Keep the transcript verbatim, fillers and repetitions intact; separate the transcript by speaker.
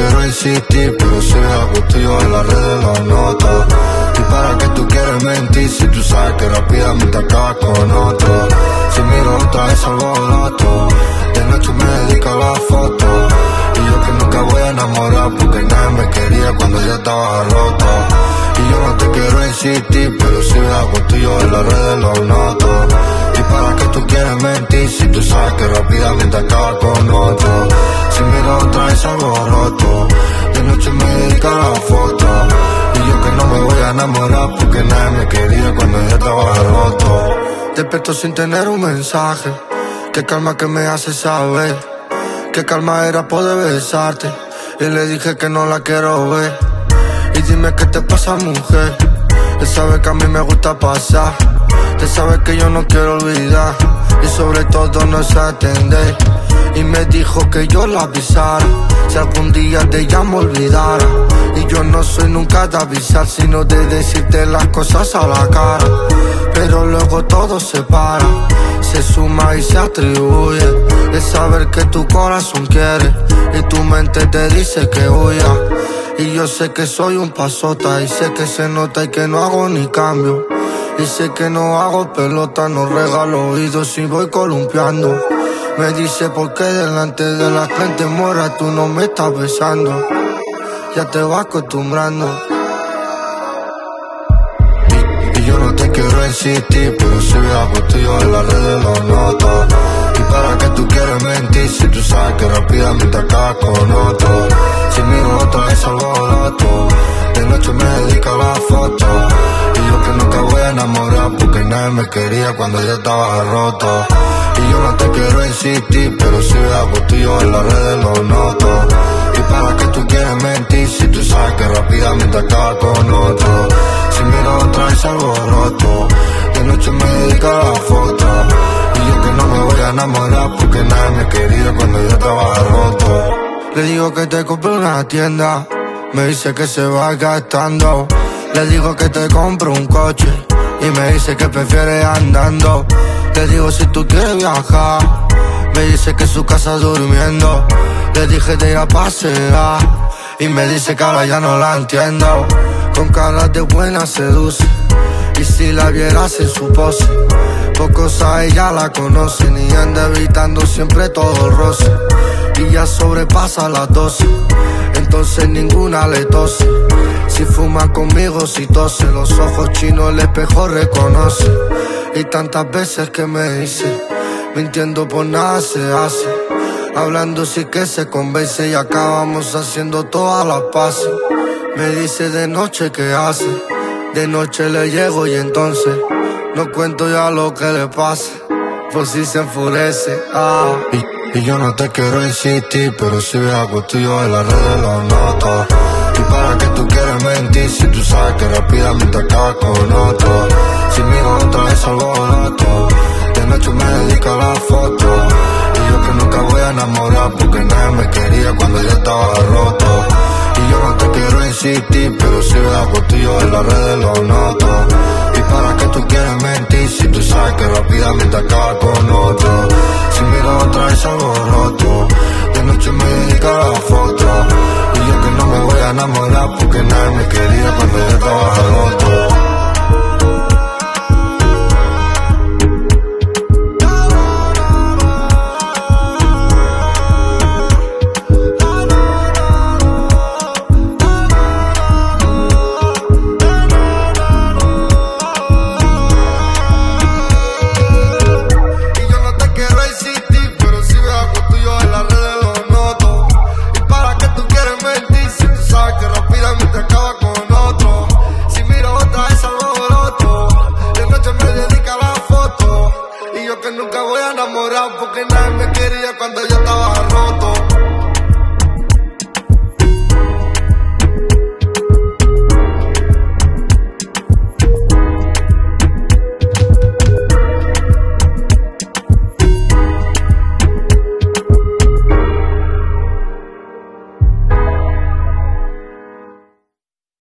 Speaker 1: quiero insistir, pero si ves algo tuyo en las redes lo noto. ¿Y para qué tú quieres mentir si tú sabes que rápidamente acabas con otro? Si miro otra vez alboroto, de noche me dedico a la foto. Y yo que nunca voy a enamorar porque nadie me quería cuando yo estaba roto. Y yo no te quiero insistir, pero si ves algo tuyo en las redes lo noto. ¿Y para qué tú quieres mentir si tú sabes que rápidamente acabas con otro? Si miro otra vez algo roto, de noche me dedico a la foto. Y yo que no me voy a enamorar porque nadie me quería cuando yo estaba roto. Despierto sin tener un mensaje, qué calma que me hace saber, qué calma era poder besarte. Y le dije que no la quiero ver. Y dime qué te pasa, mujer. Él sabe que a mí me gusta pasar, te sabe que yo no quiero olvidar, y sobre todo no sé atender. Y me dijo que yo la avisara si algún día de ella me olvidara. Y yo no soy nunca de avisar, sino de decirte las cosas a la cara. Pero luego todo se para, se suma y se atribuye. Es saber que tu corazón quiere y tu mente te dice que huya. Y yo sé que soy un pasota y sé que se nota y que no hago ni cambio. Y sé que no hago pelota, no regalo oídos y voy columpiando. Me dice por qué delante de la gente muera tú no me estás besando. Ya te vas acostumbrando. Y, y yo no te quiero insistir, pero si veo algo tuyo en las redes lo noto. ¿Y para qué tú quieres mentir si tú sabes que rápidamente acabas con otro? Si miro otra vez alboroto, de noche me dedico a la foto. Y yo que nunca voy a enamorar porque nadie me quería cuando yo estaba roto. Y yo no te quiero insistir, pero si veo algo tuyo en las redes lo noto. ¿Y para qué tú quieres mentir si tú sabes que rápidamente acabas con otro? Si miro otra vez alboroto, de noche me dedico a la foto. Y yo que no me voy a enamorar porque nadie me quería cuando yo estaba roto. Le digo que te compro una tienda, me dice que se va gastando. Le digo que te compro un coche y me dice que prefiere andando. Le digo si tú quieres viajar, me dice que su casa durmiendo. Le dije de ir a pasear y me dice que ahora ya no la entiendo. Con cara de buena seduce, y si la vieras en su pose, pocos a ella la conocen y anda evitando siempre todo roce. Y ya sobrepasa las doce, entonces ninguna le tose. Si fuma conmigo, si tose, los ojos chinos el espejo reconoce. Y tantas veces que me dice, mintiendo por nada se hace. Hablando sí que se convence y acabamos haciendo todas las paces. Me dice de noche que hace, de noche le llego y entonces no cuento ya lo que le pasa, por si se enfurece. Ah. Y, y yo no te quiero insistir, pero si veo algo tuyo en las redes lo noto. ¿Y para qué tú quieres mentir si tú sabes que rápidamente acabas con otro? Si miro otra vez alboroto, de noche me dedico a la foto. Y yo que nunca voy a enamorar porque nadie me quería cuando yo estaba roto. Y yo no te quiero insistir, pero si veo algo tuyo en las redes lo noto. ¿Y para qué tú quieres mentir si tú sabes que rápidamente acabas con otro? Si miro otra vez alboroto, de noche me dedico a la foto. Y yo que no me voy a enamorar porque nadie me quería cuando yo estaba roto.
Speaker 2: Nunca voy a enamorar porque nadie me quería cuando yo estaba roto.